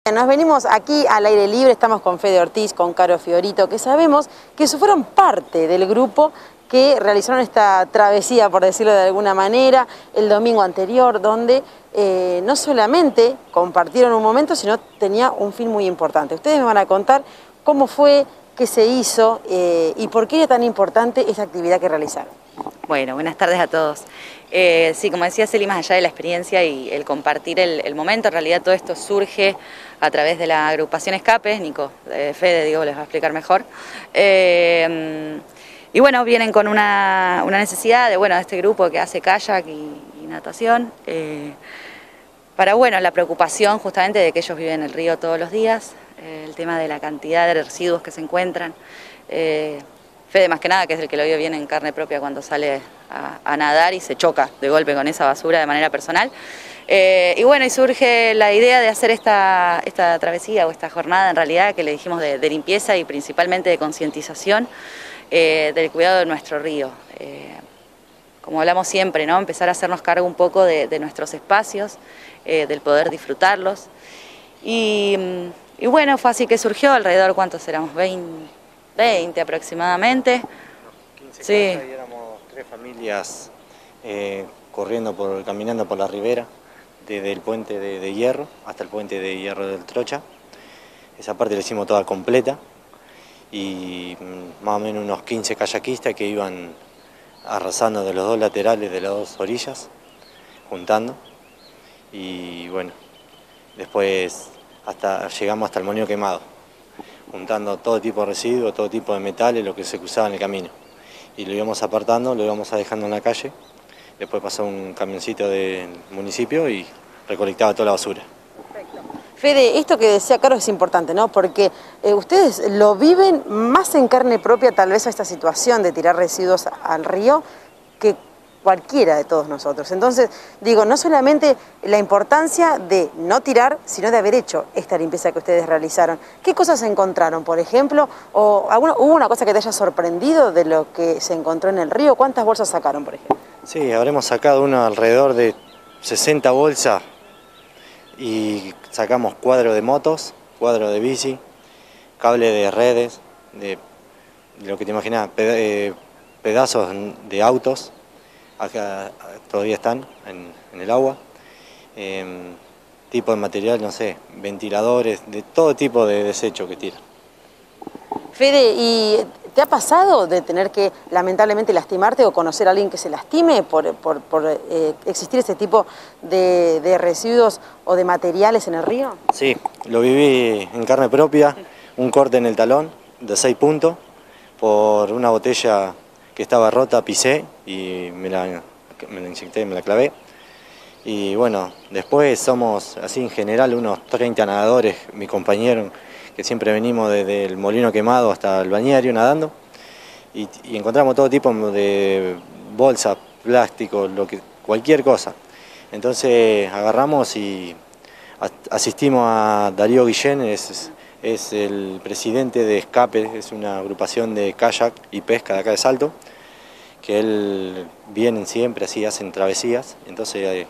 Nos venimos aquí al aire libre, estamos con Fede Ortiz, con Caro Fiorito, que sabemos que fueron parte del grupo que realizaron esta travesía, por decirlo de alguna manera, el domingo anterior, donde no solamente compartieron un momento, sino tenía un fin muy importante. Ustedes me van a contar cómo fue, qué se hizo y por qué era tan importante esa actividad que realizaron. Bueno, buenas tardes a todos. Sí, como decía Celi, más allá de la experiencia y el compartir el momento, en realidad todo esto surge a través de la agrupación Escape. Nico, Fede, digo, les va a explicar mejor. Y bueno, vienen con una necesidad de este grupo que hace kayak y natación, para la preocupación justamente de que ellos viven en el río todos los días, el tema de la cantidad de residuos que se encuentran. Fede más que nada, que es el que lo vio bien en carne propia cuando sale a nadar y se choca de golpe con esa basura de manera personal. Y surge la idea de hacer esta travesía o esta jornada en realidad que le dijimos de limpieza y principalmente de concientización del cuidado de nuestro río. Como hablamos siempre, ¿no? Empezar a hacernos cargo un poco de nuestros espacios, del poder disfrutarlos. Y bueno, fue así que surgió alrededor, ¿cuántos éramos? 20 aproximadamente. 15 sí. Y éramos 3 familias caminando por la ribera, desde el puente de Hierro hasta el puente de Hierro del Trocha. Esa parte la hicimos toda completa y más o menos unos 15 kayakistas que iban arrasando de los dos laterales de las dos orillas, juntando. Y bueno, después llegamos hasta el Molino Quemado, juntando todo tipo de residuos, todo tipo de metales, lo que se cruzaba en el camino. Y lo íbamos apartando, lo íbamos dejando en la calle, después pasó un camioncito del municipio y recolectaba toda la basura. Perfecto. Fede, esto que decía Caro es importante, ¿no? Porque ustedes lo viven más en carne propia tal vez a esta situación de tirar residuos al río que cualquiera de todos nosotros. Entonces, digo, no solamente la importancia de no tirar, sino de haber hecho esta limpieza que ustedes realizaron. ¿Qué cosas encontraron, por ejemplo? ¿O hubo una cosa que te haya sorprendido de lo que se encontró en el río? ¿Cuántas bolsas sacaron, por ejemplo? Sí, habremos sacado alrededor de 60 bolsas y sacamos cuadros de motos, cuadros de bici, cable de redes, de lo que te imaginas, pedazos de autos. Acá todavía están en el agua, tipo de material, no sé, ventiladores, de todo tipo de desecho que tiran. Fede, ¿y te ha pasado de tener que lamentablemente lastimarte o conocer a alguien que se lastime por existir ese tipo de residuos o de materiales en el río? Sí, lo viví en carne propia, un corte en el talón de 6 puntos por una botella que estaba rota, pisé y me la inyecté, me la clavé. Y bueno, después somos así en general unos 30 nadadores, mi compañero, que siempre venimos desde el Molino Quemado hasta el bañario nadando y encontramos todo tipo de bolsas, plástico, cualquier cosa. Entonces agarramos y asistimos a Darío Guillén, es el presidente de Escape, es una agrupación de kayak y pesca de acá de Salto, que él vienen siempre, así hacen travesías, entonces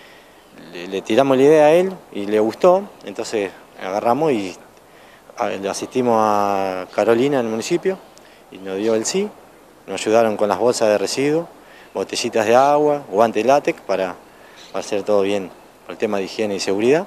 le tiramos la idea a él y le gustó, entonces agarramos y asistimos a Carolina en el municipio y nos dio el sí, nos ayudaron con las bolsas de residuos, botellitas de agua, guantes látex para hacer todo bien por el tema de higiene y seguridad.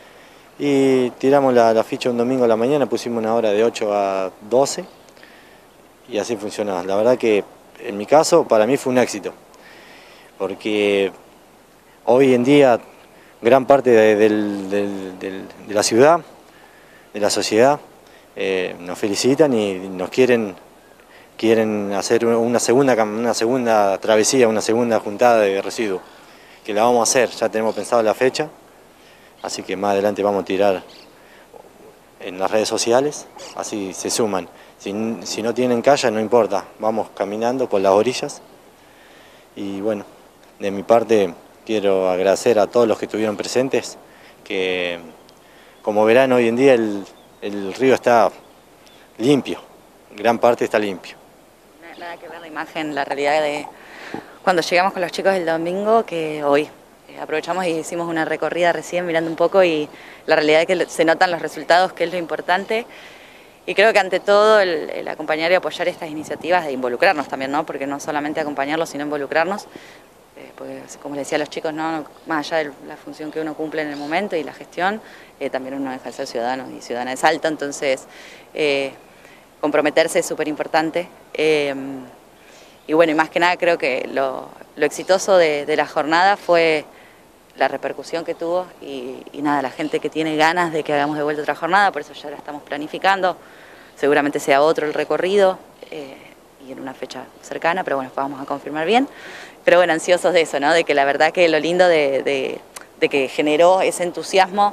Y tiramos la ficha un domingo a la mañana, pusimos una hora de 8 a 12 y así funcionó. La verdad que en mi caso para mí fue un éxito, porque hoy en día gran parte de la ciudad, de la sociedad, nos felicitan y nos quieren hacer una segunda travesía, una segunda juntada de residuos, que la vamos a hacer, ya tenemos pensado la fecha. Así que más adelante vamos a tirar en las redes sociales, así se suman. Si no tienen calle, no importa, vamos caminando por las orillas. Y bueno, de mi parte quiero agradecer a todos los que estuvieron presentes, que como verán hoy en día el río está limpio, gran parte está limpio. Nada que ver la imagen, la realidad de cuando llegamos con los chicos el domingo que hoy. Aprovechamos y hicimos una recorrida recién mirando un poco y la realidad es que se notan los resultados, que es lo importante. Y creo que ante todo el acompañar y apoyar estas iniciativas de involucrarnos también, ¿no? Porque no solamente acompañarlos, sino involucrarnos. Porque, como les decía a los chicos, ¿no? Más allá de la función que uno cumple en el momento y la gestión, también uno deja de ser ciudadano y ciudadana de Salta, entonces comprometerse es súper importante. Y bueno, y más que nada creo que lo exitoso de la jornada fue la repercusión que tuvo y nada, la gente que tiene ganas de que hagamos de vuelta otra jornada, por eso ya la estamos planificando, seguramente sea otro el recorrido y en una fecha cercana, pero bueno, vamos a confirmar bien. Pero bueno, ansiosos de eso, ¿no? De que la verdad que lo lindo de que generó ese entusiasmo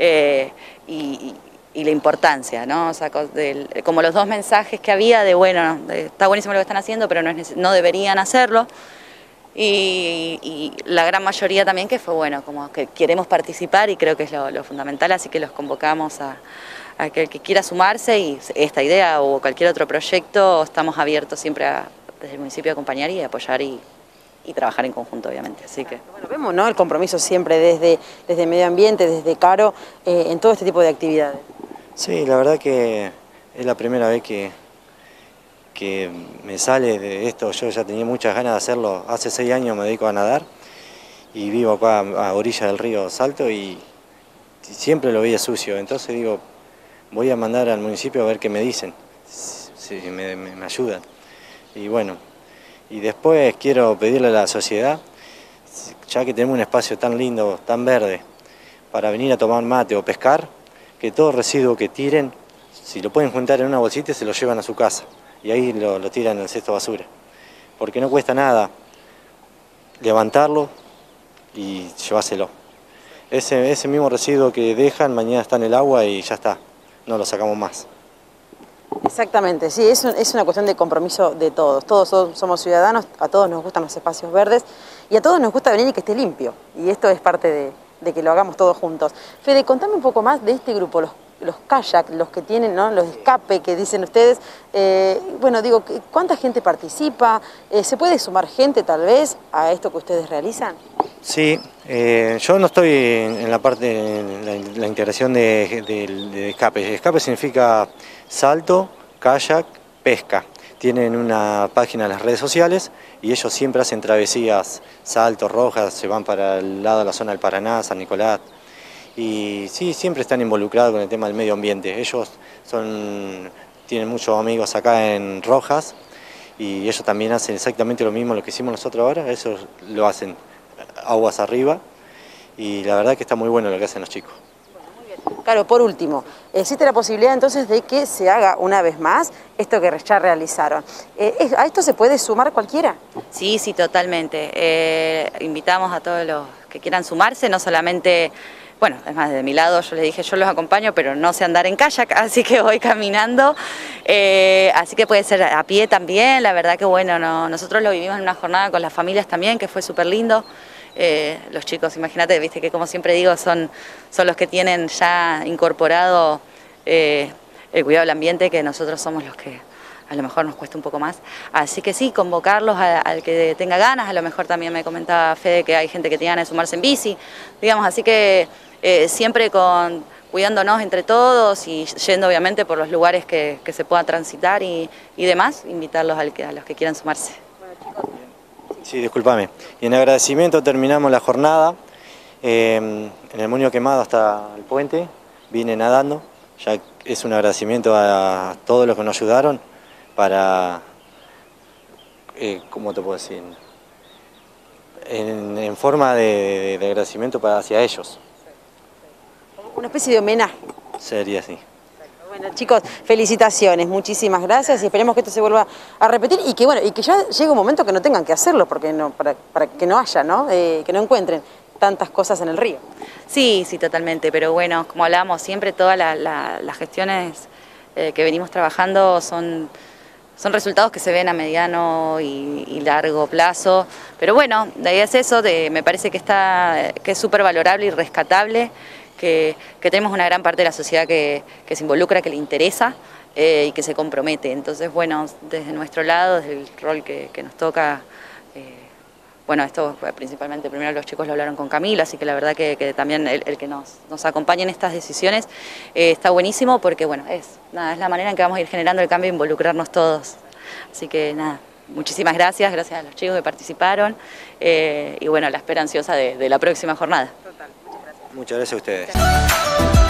y la importancia, ¿no? O sea, como los dos mensajes que había de, bueno, está buenísimo lo que están haciendo, pero no deberían hacerlo. Y la gran mayoría también que fue, bueno, como que queremos participar y creo que es lo fundamental, así que los convocamos a que el que quiera sumarse y esta idea o cualquier otro proyecto, estamos abiertos siempre desde el municipio a acompañar y apoyar y trabajar en conjunto, obviamente. Así que bueno, vemos, ¿no?, el compromiso siempre desde Medio Ambiente, desde Caro, en todo este tipo de actividades. Sí, la verdad que es la primera vez que me sale de esto. Yo ya tenía muchas ganas de hacerlo. Hace 6 años me dedico a nadar y vivo acá a orilla del río Salto y siempre lo veía sucio. Entonces digo, voy a mandar al municipio a ver qué me dicen, si me ayudan. Y bueno, y después quiero pedirle a la sociedad, ya que tenemos un espacio tan lindo, tan verde, para venir a tomar mate o pescar, que todo residuo que tiren, si lo pueden juntar en una bolsita, se lo llevan a su casa. Y ahí lo tiran en el cesto de basura, porque no cuesta nada levantarlo y llevárselo. Ese mismo residuo que dejan, mañana está en el agua y ya está, no lo sacamos más. Exactamente, sí, es una cuestión de compromiso de todos. Todos somos ciudadanos, a todos nos gustan los espacios verdes y a todos nos gusta venir y que esté limpio. Y esto es parte de que lo hagamos todos juntos. Fede, contame un poco más de este grupo, los kayak, los que tienen, ¿no?, los escape que dicen ustedes. Bueno, digo, ¿cuánta gente participa? ¿Se puede sumar gente tal vez a esto que ustedes realizan? Sí, yo no estoy en la parte de la integración de escape. Escape significa salto, kayak, pesca. Tienen una página en las redes sociales y ellos siempre hacen travesías, saltos, rojas, se van para el lado de la zona del Paraná, San Nicolás. Y sí, siempre están involucrados con el tema del medio ambiente. Ellos tienen muchos amigos acá en Rojas y ellos también hacen exactamente lo mismo lo que hicimos nosotros ahora. Ellos lo hacen aguas arriba y la verdad que está muy bueno lo que hacen los chicos. Claro, por último, existe la posibilidad entonces de que se haga una vez más esto que ya realizaron. ¿A esto se puede sumar cualquiera? sí, totalmente. Invitamos a todos los que quieran sumarse, no solamente... Bueno, es más, de mi lado yo les dije, yo los acompaño, pero no sé andar en kayak, así que voy caminando. Así que puede ser a pie también, la verdad que bueno, nosotros lo vivimos en una jornada con las familias también, que fue súper lindo. Los chicos, imagínate, viste que como siempre digo, son los que tienen ya incorporado el cuidado del ambiente, que nosotros somos los que a lo mejor nos cuesta un poco más. Así que sí, convocarlos al que tenga ganas. A lo mejor también me comentaba Fede que hay gente que tiene ganas de sumarse en bici, digamos, así que siempre cuidándonos entre todos y yendo obviamente por los lugares que se pueda transitar y demás, invitarlos a los que quieran sumarse. Sí, discúlpame. Y en agradecimiento terminamos la jornada en el Moño Quemado hasta el puente, vine nadando, ya es un agradecimiento a todos los que nos ayudaron para, ¿cómo te puedo decir? En forma de agradecimiento hacia ellos. Una especie de homenaje. Sería así. Bueno, chicos, felicitaciones, muchísimas gracias y esperemos que esto se vuelva a repetir y que bueno, y que ya llegue un momento que no tengan que hacerlo, porque no, para que no haya, ¿no? Que no encuentren tantas cosas en el río. Sí, totalmente, pero bueno, como hablábamos siempre, todas las gestiones que venimos trabajando son resultados que se ven a mediano y largo plazo, pero bueno, de ahí es eso, me parece que es súper valorable y rescatable, que tenemos una gran parte de la sociedad que se involucra, que le interesa y que se compromete. Entonces, bueno, desde nuestro lado, desde el rol que nos toca bueno, esto principalmente primero los chicos lo hablaron con Camila, así que la verdad que también el que nos acompañe en estas decisiones está buenísimo porque, bueno, es la manera en que vamos a ir generando el cambio e involucrarnos todos. Así que nada, muchísimas gracias a los chicos que participaron y bueno, la espera ansiosa de la próxima jornada. Muchas gracias a ustedes.